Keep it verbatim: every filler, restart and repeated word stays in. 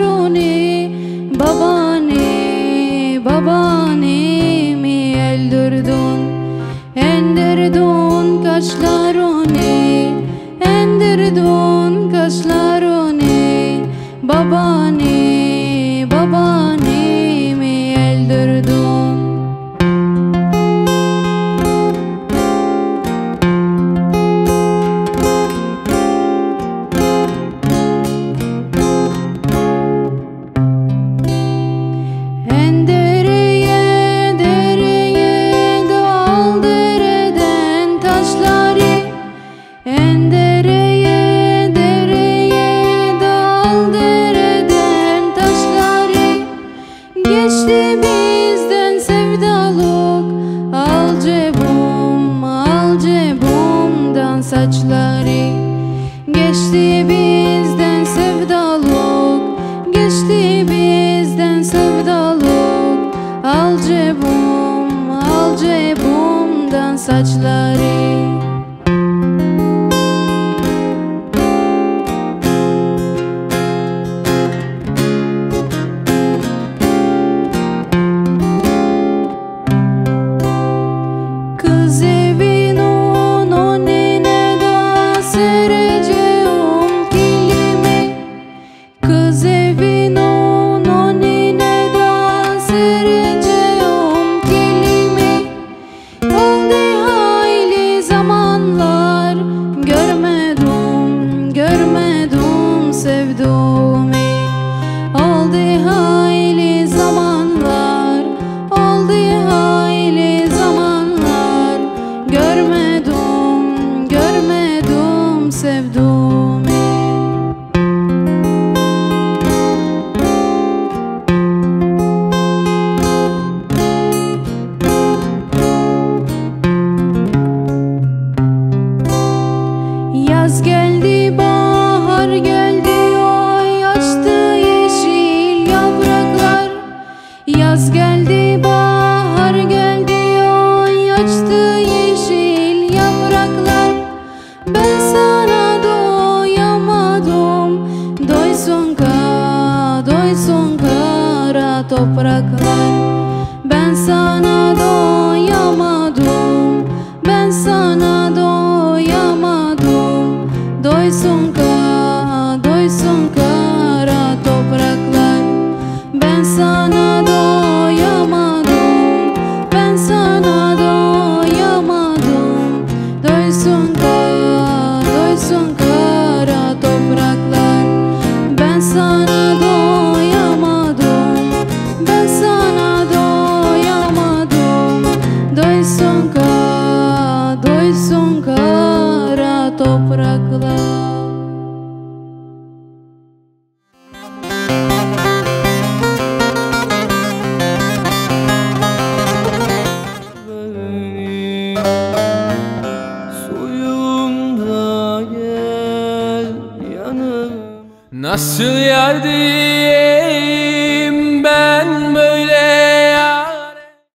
taşlarını, babanı, babanemi eldirdin, endirdin kaşlarını, endirdin kaşlarını, babanı, babanemi eldirdin. Geçti bizden sevdalık, al cebum, al cebumdan saçları. Geçti bizden sevdalık, geçti bizden sevdalık, al cebum, al cebumdan saçları. Sevduğumu oldu hayli zamanlar, oldu hayli zamanlar, görmedim, görmedim sevduğumu. Yaz geldi, bahar geldi, yaz geldi, bahar geldi, oy açtı yeşil yapraklar. Ben sana doyamadım, doysun ka, doysun kara topraklar. Ben sana doyamadım, ben sana doyamadım, doysun ka, doysun kara topraklar. Ben sana doyamadım, ben sana doyamadım, doysun ka, doysun kara topraklar. Ben sana doyamadım, ben sana doyamadım, doysun ka, doysun kara topraklar. Nasıl yerdi